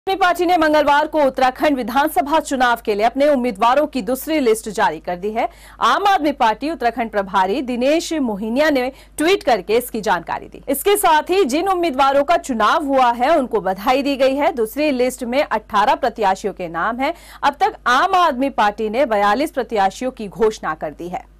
आम आदमी पार्टी ने मंगलवार को उत्तराखंड विधानसभा चुनाव के लिए अपने उम्मीदवारों की दूसरी लिस्ट जारी कर दी है। आम आदमी पार्टी उत्तराखंड प्रभारी दिनेश मोहिनिया ने ट्वीट करके इसकी जानकारी दी। इसके साथ ही जिन उम्मीदवारों का चुनाव हुआ है उनको बधाई दी गई है। दूसरी लिस्ट में 18 प्रत्याशियों के नाम हैं। अब तक आम आदमी पार्टी ने 42 प्रत्याशियों की घोषणा कर दी है।